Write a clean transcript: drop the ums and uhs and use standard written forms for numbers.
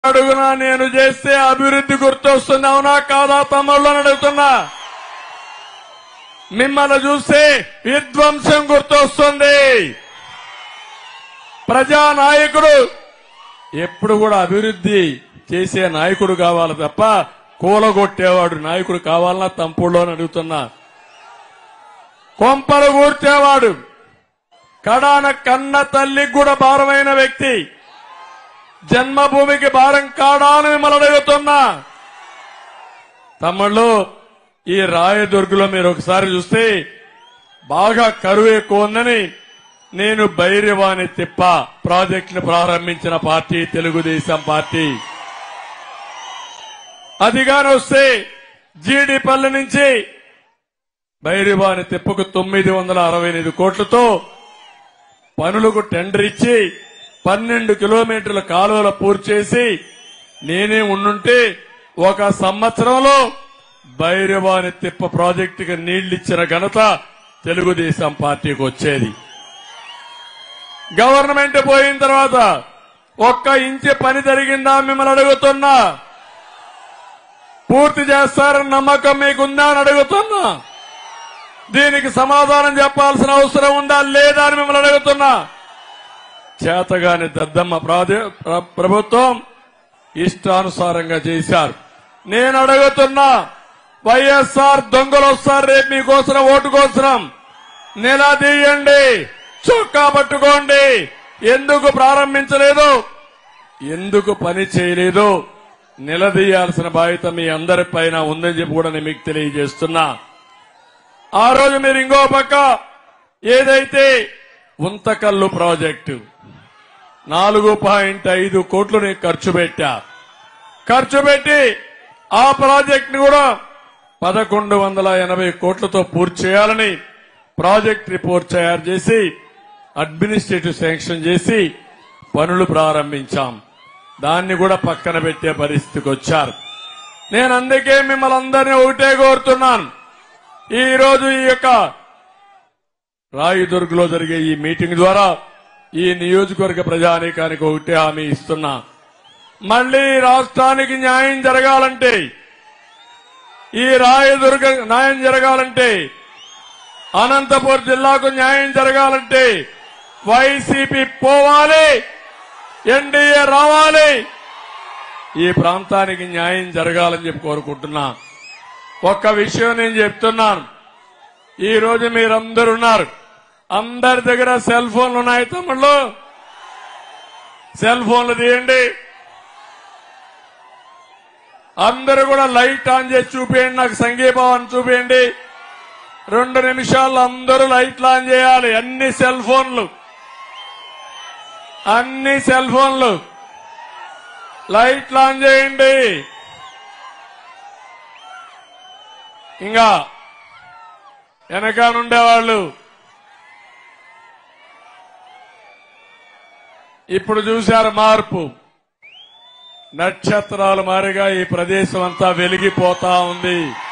అడుగునా నేను చేస్తే అభివృద్ధి గుర్తొస్తుంది, అవునా కాదా తమ్ముళ్ళని అడుగుతున్నా. మిమ్మల్ని చూస్తే విధ్వంసం గుర్తొస్తుంది. ప్రజానాయకుడు ఎప్పుడు కూడా అభివృద్ధి చేసే నాయకుడు కావాలి తప్ప కూలగొట్టేవాడు నాయకుడు కావాలన్నా తంపుళ్ళు అని అడుగుతున్నా. కొంపలు కూర్చేవాడు, కడాన కన్న తల్లికి కూడా భారమైన వ్యక్తి, జన్మభూమికి భారం కాడా అని మిమ్మల్ని అడుగుతున్నా. తమ్ముళ్ళు, ఈ రాయదుర్గలో మీరు ఒకసారి చూస్తే బాగా కరువు ఎక్కువ ఉందని నేను భైరవాణి తిప్ప ప్రాజెక్టును ప్రారంభించిన పార్టీ తెలుగుదేశం పార్టీ. అదిగాని వస్తే జీడిపల్లి నుంచి భైరవాణి తిప్పకు 968 కోట్లతో పనులకు టెండర్ ఇచ్చి 12 కిలోమీటర్ల కాలువలు పూర్తి చేసి నేనే ఉండుంటే ఒక సంవత్సరంలో భైరవాణి తిప్ప ప్రాజెక్టుకి నీళ్లిచ్చిన ఘనత తెలుగుదేశం పార్టీకి వచ్చేది. గవర్నమెంట్ పోయిన తర్వాత ఒక్క ఇంచు పని జరిగిందా మిమ్మల్ని అడుగుతున్నా. పూర్తి చేస్తారని నమ్మకం మీకుందా అని అడుగుతున్నా. దీనికి సమాధానం చెప్పాల్సిన అవసరం ఉందా లేదా అని మిమ్మల్ని అడుగుతున్నా. చేతగాని దద్దమ్మ ప్రభుత్వం ఇష్టానుసారంగా చేశారు. నేను అడుగుతున్నా, వైఎస్ఆర్ దొంగలు వస్తారు రేపు మీకోసం ఓటు కోసం, నిలదీయండి, చొక్కా పట్టుకోండి. ఎందుకు ప్రారంభించలేదు, ఎందుకు పని చేయలేదు, నిలదీయాల్సిన బాధ్యత మీ అందరిపైన ఉందని చెప్పి కూడా నేను మీకు తెలియజేస్తున్నా. ఆ రోజు మీరు ఇంకో పక్క ఏదైతే ఉంతకల్లు ప్రాజెక్టు 4.5 కోట్లు నేను ఖర్చు పెట్టి ఆ ప్రాజెక్ట్ ని కూడా 1180 కోట్లతో పూర్తి చేయాలని ప్రాజెక్ట్ రిపోర్ట్ తయారు చేసి అడ్మినిస్ట్రేటివ్ శాంక్షన్ చేసి పనులు ప్రారంభించాం. దాన్ని కూడా పక్కన పెట్టే పరిస్థితికి వచ్చారు. నేను అందుకే మిమ్మల్ని అందరినీ ఒకటే కోరుతున్నాను. ఈ రోజు ఈ యొక్క రాయదుర్గలో జరిగే ఈ మీటింగ్ ద్వారా ఈ నియోజకవర్గ ప్రజానీకానికి ఒకటే హామీ ఇస్తున్నా. మళ్లీ రాష్ట్రానికి న్యాయం జరగాలంటే, ఈ రాయదుర్గ న్యాయం జరగాలంటే, అనంతపురం జిల్లాకు న్యాయం జరగాలంటే వైసీపీ పోవాలి, ఎన్డీఏ రావాలి, ఈ ప్రాంతానికి న్యాయం జరగాలని చెప్పి కోరుకుంటున్నా. ఒక్క విషయం నేను చెప్తున్నాను. ఈ రోజు మీరందరూ ఉన్నారు, అందరి దగ్గర సెల్ ఫోన్లు ఉన్నాయి. తమ్ముళ్ళు, సెల్ ఫోన్లు తీయండి. అందరూ కూడా లైట్ ఆన్ చేసి చూపించండి, నాకు సంఘీభావం చూపించండి. 2 నిమిషాల్లో అందరూ లైట్లు ఆన్ చేయాలి. అన్ని సెల్ ఫోన్లు లైట్లు ఆన్ చేయండి. ఇంకా వెనకానుండేవాళ్ళు ఇప్పుడు చూశారు మార్పు. నక్షత్రాల మారిగా ఈ ప్రదేశం అంతా వెలిగిపోతా ఉంది.